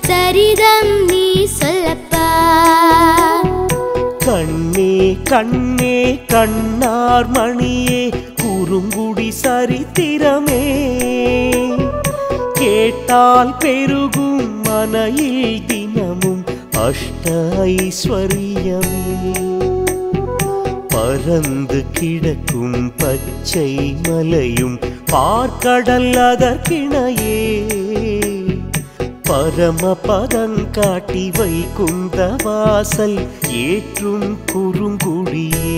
சரிதம் நீ சொல்லப்பா. கண்ணே கண்ணே கண்ணார் மணியே குறுங்குடி சரித்திரமே, கேட்டால் பெருகும் மனையில் தினமும் அஷ்ட ஐஸ்வர்யமே. பறந்து கிடக்கும் பச்சை மலையும் பார்க்கடல் அதற்கிணையே, பரமபதம் காட்டி வைகுந்த வாசல் ஏற்றும் குறுங்குடியே.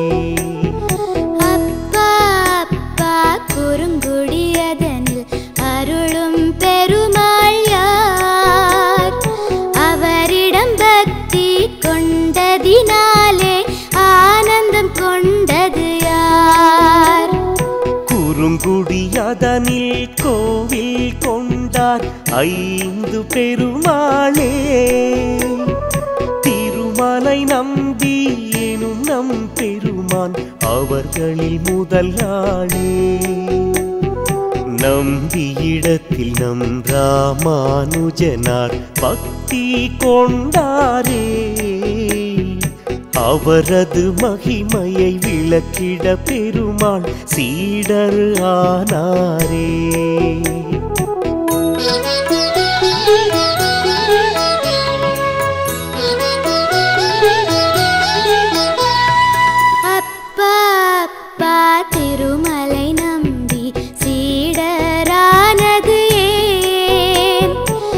அப்பா அப்பா குறுங்குடியதனில் அருளும் பெருமாள் யார்? அவரிடம் பக்தி கொண்டதினாலே ஆனந்தம் கொண்டது யார்? குறுங்குடியதனில் கோவில் கொண்டார் 5 பெருமாளே, திருமலை நம்பி எனும் நம் பெருமான் அவர்களில் முதல் ஆளே. நம்பியிடத்தில் நம் ராமானுஜனார் பக்தி கொண்டாரே, அவரது மகிமையை விளக்கிட பெருமாள் சீடர் ஆனாரே. அப்பா அப்பா திருமலை நம்பி சீடரானது ஏன்?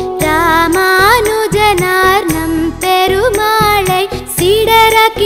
ராமானுஜனார் நம் பெருமாளை சீடராக்கி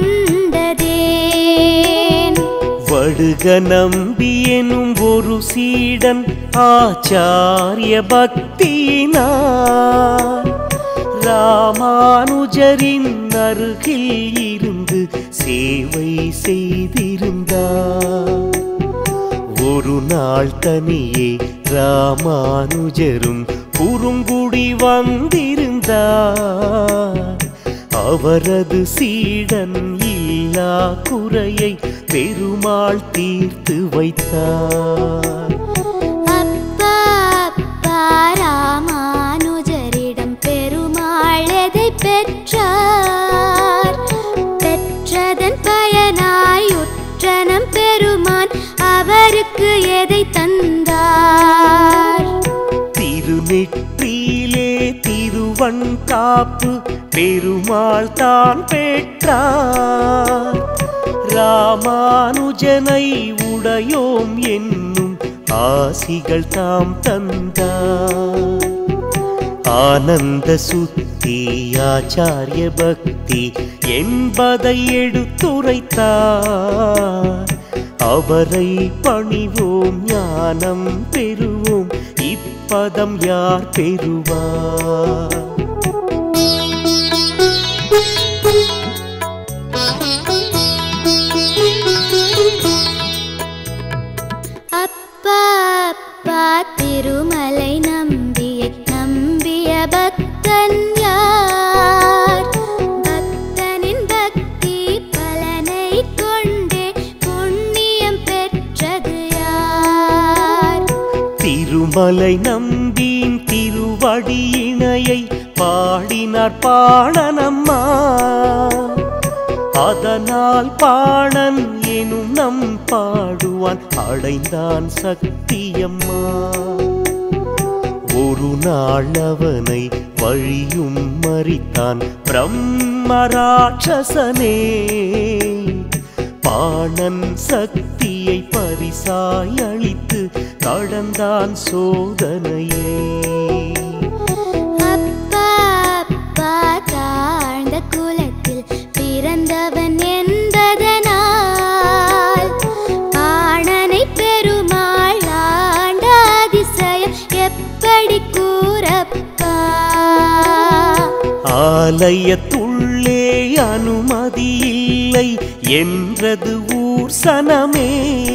கொண்டதேன்? வடுக நம்பி எனும் ஒரு சீடன் ஆச்சாரிய பக்தியினார் ராமானுஜரின் அருகில் இருந்து சேவை செய்திருந்தார். ஒரு நாள் தனியே ராமானுஜரும் குறுங்குடி வந்திருந்தார். அவரது சீடன் இல்லா குறையை பெருமாள் தீர்த்து வைத்தார். அப்பா அப்பா ராமானுஜரிடம் பெருமாள் எதை பெற்றார்? பெற்றதன் பயனாய் உற்றனம் பெருமான் அவருக்கு எதை தந்தார்? திருநெற்றியிலே திருவன் காப்பு பெருமாள் தான் பெற்றார். ராமானுஜனை உடையோம் என்னும் ஆசிகள் தாம் தந்தார். ஆனந்த சுத்தி ஆச்சாரிய பக்தி என்பதை எடுத்துரைத்தார். அவரை பணிவோம் ஞானம் பெறுவோம், இப்பதம் யார் பெறுவார்? அப்பா அப்பா திருமலை நம்பிய பக்தன் யார்? பக்தனின் பக்தி பலனை கொண்டே புண்ணியம் பெற்றது யார்? திருமலை நம்பியின் திருவடியினையை பாடினார் பாணனம்மா. அதனால் பாணன் எனும் நம் பாடுவான் அடைந்தான் சக்தியம்மா. ஒரு நாள் அவனை வழியும் மறித்தான் பிரம்மராட்சசனே. பாணன் சக்தியை பரிசாய் அளித்து கடந்தான் சோதனையே. அப்பா அப்பா தாழ்ந்த குலத்தில் பிறந்தவன் என்பதனால் பாணனை பெருமாள் ஆண்ட அதிசயம் எப்படி கூறப்பா? ஆலயத்துள்ளே அனுமதி இல்லை என்றது ஊர் சனமே.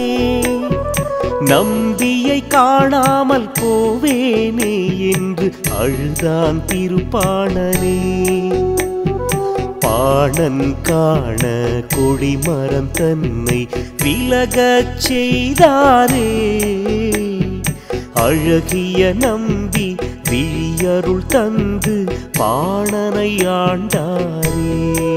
நம்பியை காணாமல் போவேனே என்று அழுதான் திருப்பாணனே. பாணன் காண கொடிமரம் தன்னை விலகச் செய்தாரே. அழகிய நம்பி விழிய அருள் தந்து பாணனை ஆண்டாரே.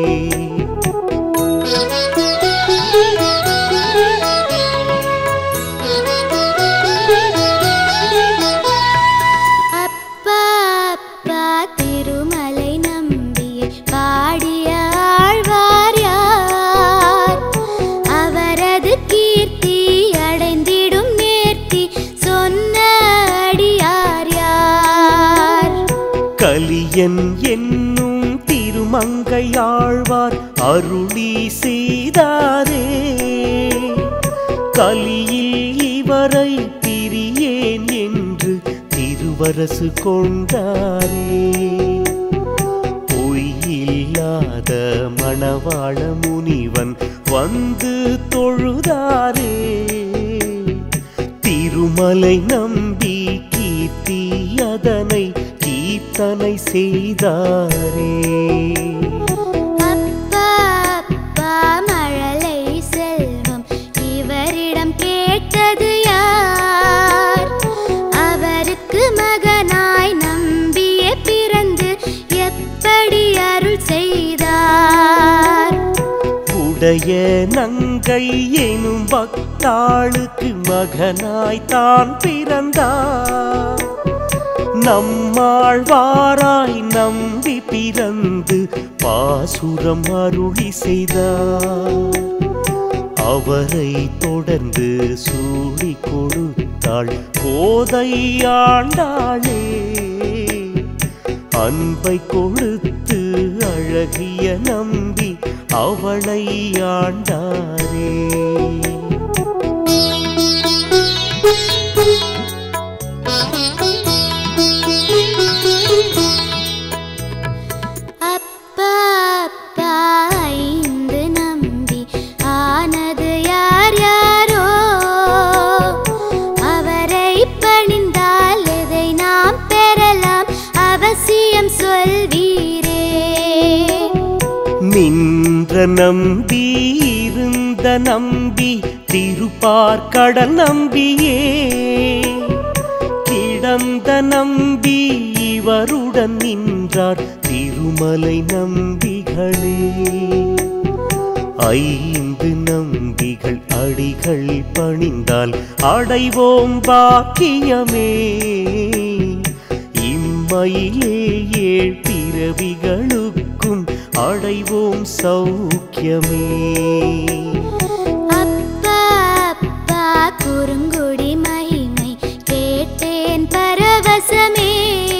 அப்பா அப்பா திருமலை நம்பியை பாடிய ஆழ்வார் யார்? அவரது கீர்த்தி அடைந்திடும் நேர்த்தி சொன்ன அடியார் யார்? கலியன் என்னும் திருமங்கையாழ்வார் அருளி செய்தாரே. கலியில் இவரை பிரியேன் என்று திருவரசு கொண்டாரே. பொய்யில்லாத மணவாள முனிவன் வந்து தொழுதாரே. திருமலை நம்பி கீர்த்தி அதனை கீர்த்தனை செய்தாரே. அப்பா அப்பா மழலை செல்வம் இவரிடம் கேட்டது யார்? அவருக்கு மகனாய் நம்பியே பிறந்து எப்படி அருள் செய்தார்? உடைய நங்கை எனும் பக்தாளுக்கு மகனாய் தான் பிறந்தார். நம்மாழ்வாராய் நம்பி பிறந்து பாசுரம் அருளி செய்தார். அவரை தொடர்ந்து சூடி கொடுத்தாள் கோதை ஆண்டாளே. அன்பை கொடுத்து அழகிய நம்பி அவளை ஆண்டாரே. அப்பா அப்பா ஐந்து நம்பி ஆனது யார் யாரோ? அவரை பணிந்தால் எதை நாம் பெறலாம் அவசியம் சொல்வீரே. நின்ற நம்பி இருந்த நம்பி திருப்பார்கடல் நம்பியே. கிடந்த நம்பி இவருடன் நின்றார் திருமலை நம்பிகளே. ஐந்து நம்பிகள் அடிகள் பணிந்தால் அடைவோம் பாக்கியமே. இம்மையிலே ஏழ் பிறவிகளுக்கும் அடைவோம் சௌக்கியமே. அப்பா அப்பா குறுங்குடி மகிமை கேட்டேன் பரவசமே.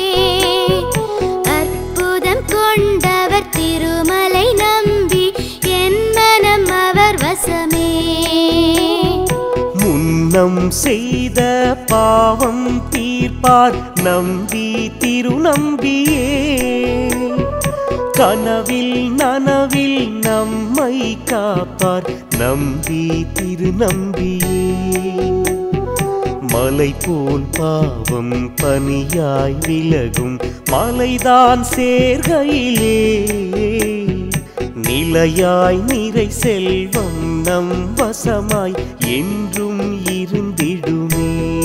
அற்புதம் கொண்டவர் திருமலை நம்பி என் மனம் அவர் வசமே. முன்னம் செய்த பாவம் தீர்ப்பார் நம்பி திருநம்பியே. கனவில் நனவில் நம்மை காப்பார் நம்பி திருநம்பியே. மலை போல் பாவம் பனியாய் விலகும் மலைதான் சேர்கையிலே. நிலையாய் நிறை செல்வம் நம் வசமாய் என்றும் இருந்திடுமே.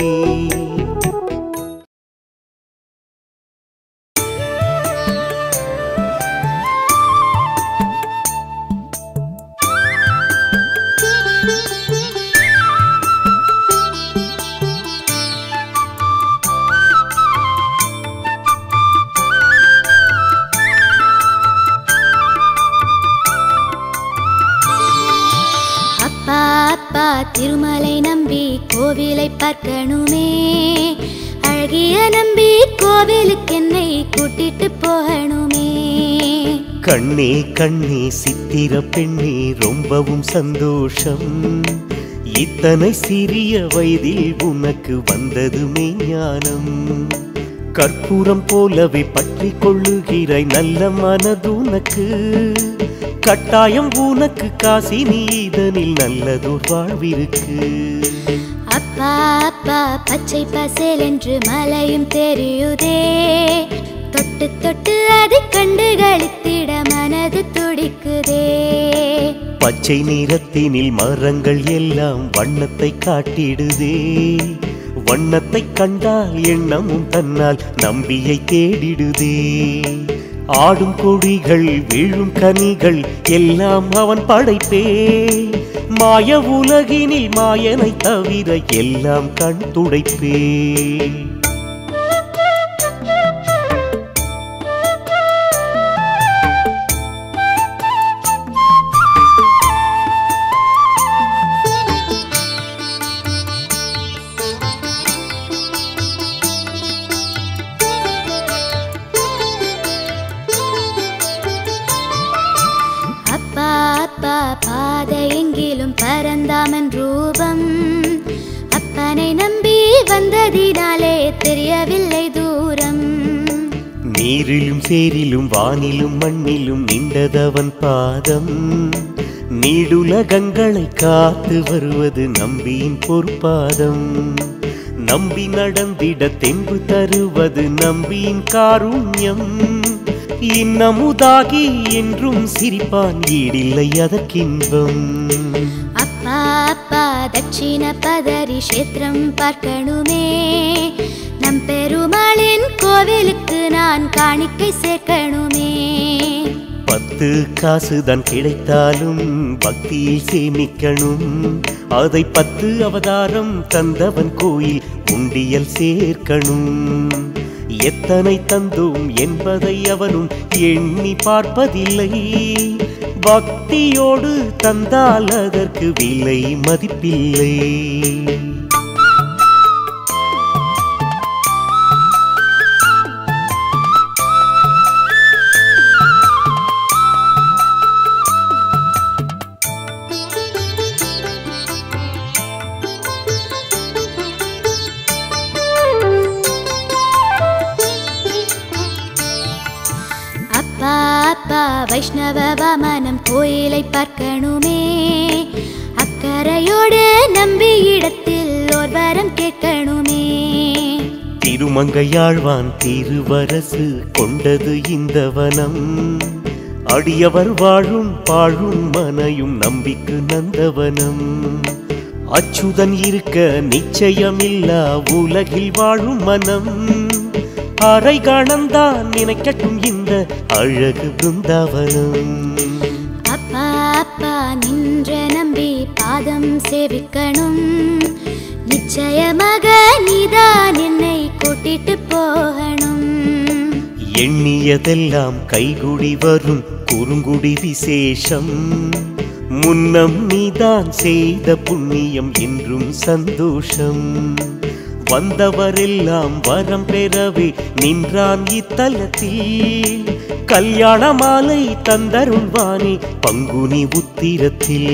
அப்பா அப்பா திருமலை நம்பி கோவிலை பார்க்கணுமே. அழகிய நம்பி கோவிலுக்கு என்னை கூட்டிட்டு போகணுமே. கண்ணே கண்ணே சித்திர பெண்ணே ரொம்பவும் சந்தோஷம். இத்தனை சிறிய வயதில் உனக்கு வந்ததுமே ஞானம். கற்பூரம் போலவே பற்றி கொள்ளுகிறாய் நல்ல மனதுனக்கு. கட்டாயம் உனக்கு காசி நீ இதனில் நல்லதோர் வாழ்விருக்கு. அப்பா அப்பா பச்சை பசேல் என்று மலையும் தெரியுதே. தொட்டு தொட்டு அதை கண்டு களித்திட மனது துடிக்குதே. பச்சை நிறத்தினில் மரங்கள் எல்லாம் வண்ணத்தை காட்டிடுதே. வண்ணத்தை கண்டால் எண்ணமும் தன்னால் நம்பியை தேடிடுதே. ஆடும் கொடிகள் வீழும் கனிகள் எல்லாம் அவன் படைப்பே. மாய உலகினில் மாயனை தவிர எல்லாம் கண் துடைப்பே. பாதையெங்கிலும் பரந்தாமன் ரூபம் அப்பனை நம்பி வந்ததினாலே தெரியவில்லை தூரம். நீரிலும் சேரிலும் வானிலும் மண்ணிலும் நின்றதவன் பாதம். நீடுலகங்களை காத்து வருவது நம்பியின் பொற்பாதம். நம்பி நடந்திட தென்பு தருவது நம்பியின் காருண்யம். இன்னமுதாகி என்றும் சிரிப்பான் ஈடில்லை அதற்கின்பம். அப்பா அப்பா தட்சிண பதரி கஷேத்திரம் பார்க்கணுமே. நம் பெருமாளின் கோவிலுக்கு நான் காணிக்கை சேர்க்கணுமே. 10 காசுதான் கிடைத்தாலும் பக்தியில் சேமிக்கணும். அதை 10 அவதாரம் தந்தவன் கோயில் உண்டியல் சேர்க்கணும். எத்தனை தந்தோம் என்பதை அவனும் எண்ணி பார்ப்பதில்லை. பக்தியோடு தந்தால் அதற்கு விலை மதிப்பில்லை. அப்பா வைஷ்ணவ வாமனம் கோயிலை பார்க்கணுமே. அக்கறையோடு நம்பி இடத்தில் ஓர் வரம் கேட்கணுமே. திருமங்கையாழ்வான் திருவரசு கொண்டது இந்த வனம். அடியவர் வாழும் பாழும் மனையும் நம்பிக்கு நந்தவனம். அச்சுதன் இருக்க நிச்சயமில்லா உலகில் வாழும் மனம். அரை கணந்தான் நினைக்கட்டும் இந்த அழகு பிருந்தாவனம். அப்பா அப்பா நின்ற நம்பி பாதம் சேவிக்கணும். நிச்சயமாக நீதான் என்னை கூட்டிட்டு போகணும். எண்ணியதெல்லாம் கைகுடி வரும் குறுங்குடி விசேஷம். முன்னம் நீதான் செய்த புண்ணியம் என்றும் சந்தோஷம். வந்தவரெல்லாம் வரம் பெறவே நின்றான் இத்தலத்தில். கல்யாண மாலை தந்தருள்வானே பங்குனி உத்திரத்தில்.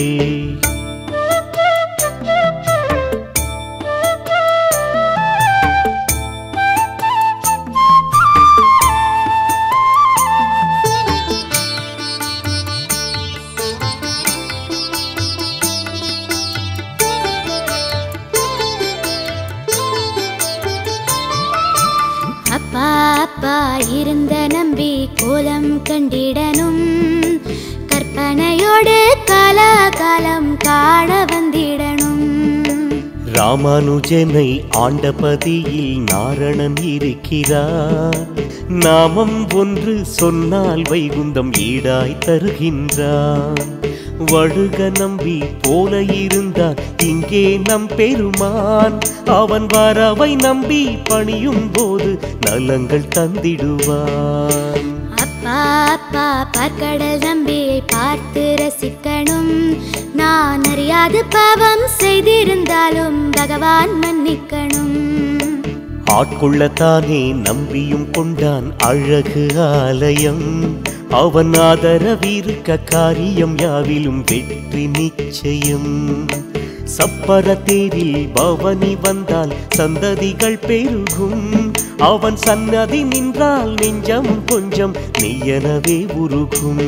அப்பா அப்பா இருந்த நம்பி கோலம் கண்டிடனும். கற்பனையோடு காலாகாலம் காண வந்திடனும். ராமானுஜனை ஆண்டபதியில் நாரணன் இருக்கிறார். நாமம் ஒன்று சொன்னால் வைகுந்தம் ஈடாய் தருகின்றான். வடுக நம்பி போல இருந்தான் இங்கே நம் பெருமான். அவன் வரவை நம்பி பணியும் போது நலங்கள் தந்திடுவான். அப்பா அப்பா பார்க்கடல் நம்பியை பார்த்து ரசிக்கணும். நான் அறியாது பாவம் செய்திருந்தாலும் பகவான் மன்னிக்கணும். ஆட்கொள்ளத்தானே நம்பியும் கொண்டான் அழகு ஆலயம். அவன் ஆதரவிருக்க காரியம் யாவிலும் வெற்றி நிச்சயம். சப்பர தேரில் பவனி வந்தால் சந்ததிகள் பெருகும். அவன் சன்னதி நின்றால் நெஞ்சம் கொஞ்சம் நெய்யனவே உருகும்.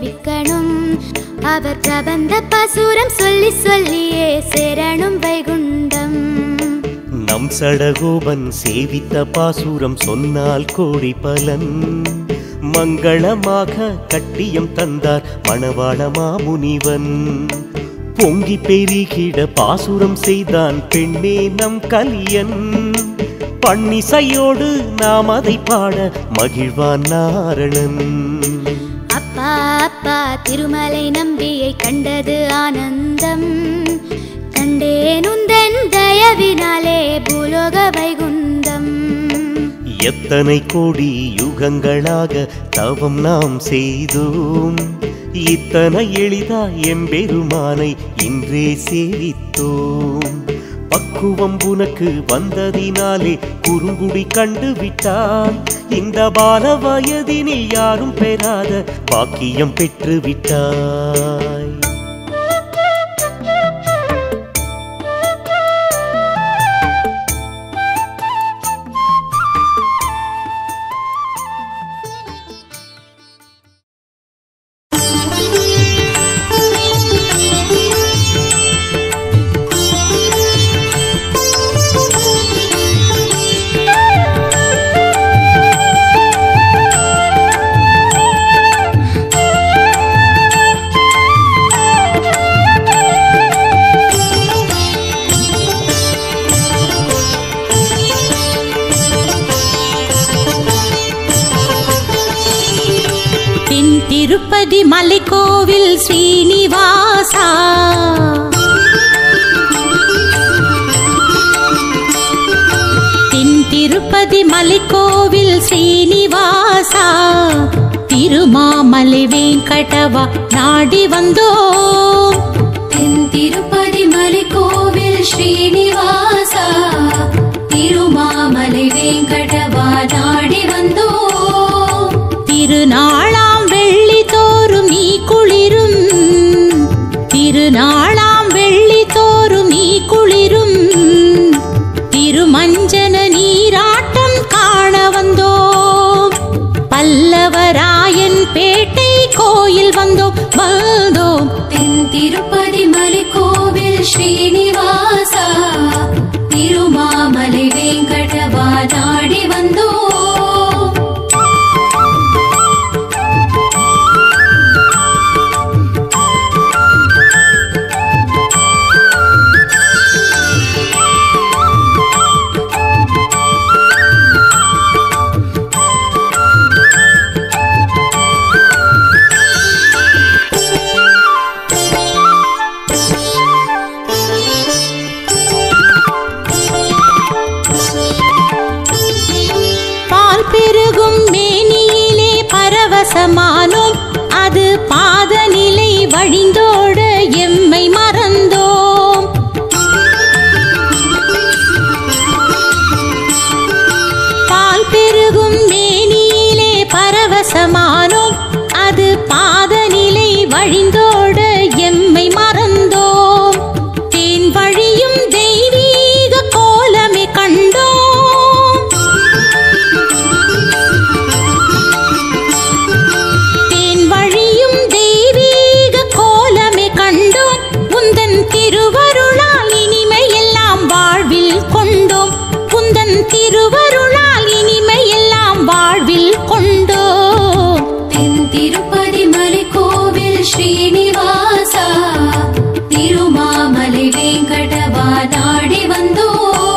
சிரிக்கணும். அவர் பிரபந்த பாசுரம் சொல்லி சொல்லியே சேரணும் வைகுண்டம். நம் சடகோபன் சேவித்த பாசுரம் சொன்னால் கோடி பலன். மங்களமாக கட்டியம் தந்தார் மணவாள மாமுனிவன். பொங்கி பெருகிட பாசுரம் செய்தான் பெண்ணே நம் கலியன். பன்னிசையோடு நாம் அதை பாட மகிழ்வான் நாரணன். அப்பா அப்பா திருமலை நம்பியை கண்டது ஆனந்தம். கண்டேன் உந்தன் தயவினாலே பூலோக வைகுந்தம். எத்தனை கோடி யுகங்களாக தவம் நாம் செய்தோம். இத்தனை எளிதா எம்பெருமானை இன்றே சேவித்தோம். பக்குவம் உனக்கு வந்ததினாலே குறுங்குடி கண்டு விட்டாய். இந்த பால வயதினில் யாரும் பெறாத பாக்கியம் பெற்று விட்டாய். திருப்பதி மலைக்கோவில் ஸ்ரீனிவாசா, திருப்பதி மலைக்கோவில் ஸ்ரீனிவாசா, திருமாமலை வெங்கடவா நாடி வந்தோம். திருப்பதி மலைக்கோவில் ஸ்ரீனிவாசா, திருமாமலை வெங்கடவா நாடி வந்தோம். திருநாளாம் வெள்ளி தோறும் நீ குளிரும், திருநாளாம் வெள்ளி தோறும் நீ குளிரும், திருமஞ்சன நீராட்டம் காண வந்தோம். பல்லவராயன் பேட்டை கோயில் வந்தோம் வந்தோம். திருப்பதி மலைக்கோவில் ஸ்ரீனிவாசா, திருமாமலை வெங்கடவா நாடி வந்தோம். பரவசமானோம், அது பாதநிலை வழிந்தோட எம்மை மறந்தோம். பால் பெருகும் மேனியிலே பரவசமானோம், அது பாதநிலை வழிந்தோட எம்மை மறந்தோம். தேன் வழியும் தெய்வீக கோலமே கண்டோம். திருவருளால் இனிமையெல்லாம் வாழ்வில் கொண்டோம், உந்தன் திருவருளால் இனிமையெல்லாம் வாழ்வில் கொண்டோம். திருப்பதி மலைக்கோவில் ஸ்ரீனிவாசா, திருமாமலை வெங்கடவா நாடி வந்தோம்.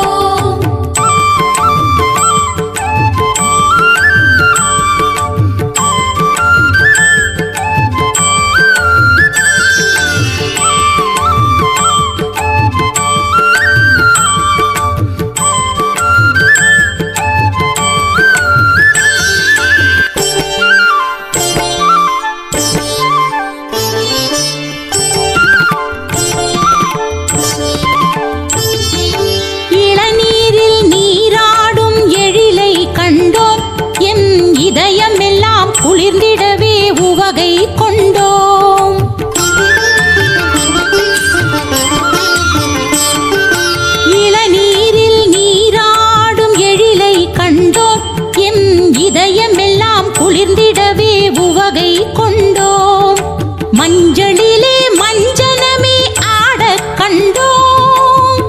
இதயமெல்லாம் குளிர்ந்திடவே உவகை கொண்டோம். இளநீரில் நீராடும் எழிலை கண்டோம், எம் இதயமெல்லாம் குளிர்ந்திடவே உவகை கொண்டோம். மஞ்சளிலே மஞ்சனமே ஆடக் கண்டோம்.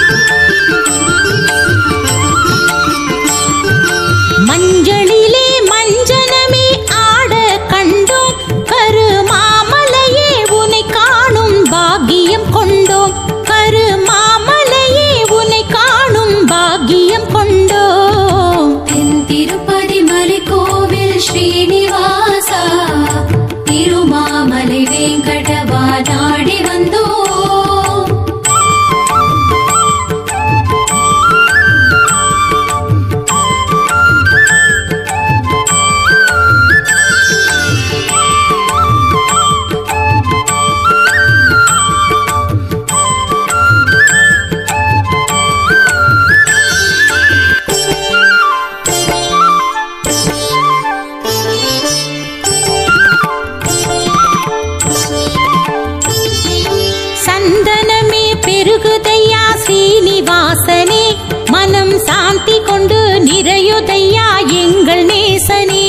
மஞ்சளிலே மஞ்சனமே ஆடக் கண்டோம். கருமாமலையே உன்னை காணும் பாக்கியம் கொண்டோம். கருமாமலையே உன்னை காணும் பாக்கியம் கொண்டோம். தென் திருப்பதி மலைக்கோவில் ஸ்ரீனிவாசா திருமாமலை வெங்கடவா நாடி வந்தோம். சந்தனமே பெருகுதையா ஸ்ரீனிவாசனே, மனம் சாந்தி கொண்டு நிறையுதையா எங்கள் நேசனே.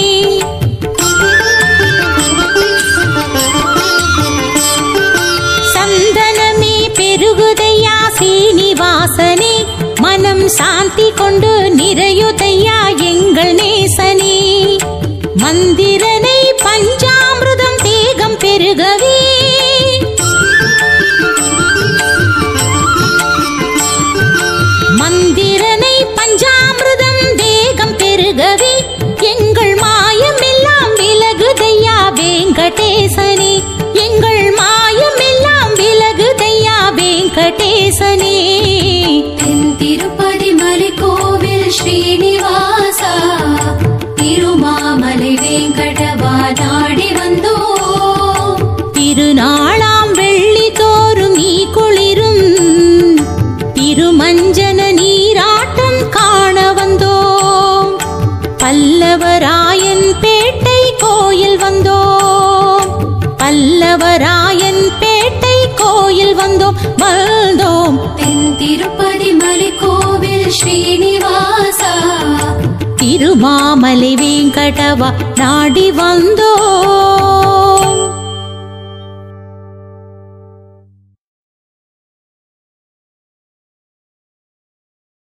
சந்தனமே பெருகுதையா ஸ்ரீனிவாசனே, மனம் சாந்தி கொண்டு நிறையுதையா எங்கள் நேசனே. மந்திரனை பஞ்சாமிருதம் தேகம் பெருகவே, மந்திரனை பஞ்சாமிருதம் தேகம் பெருகவே எங்கள் மாயமெல்லாம் விலகுதையா வெங்கடேசனே. எங்கள் மாயமெல்லாம் விலகுதையா வெங்கடேசனே. தென் திருப்பதி மலைக்கோவில் ஸ்ரீனிவாசா திருமாமலை வெங்கடவா நாடி வந்தோம். திருநாளாம் வெள்ளி தோறும் நீ குளிரும் திருமஞ்சன நீராட்டம் காண வந்தோம். பல்லவராயன் பேட்டை கோயில் வந்தோம். பல்லவராயன் பேட்டை கோயில் வந்தோம் வந்தோம். தென் திருப்பதி மலைக்கோவில் ஸ்ரீனிவாசா திருமாமலை வெங்கடவா நாடி வந்தோம்.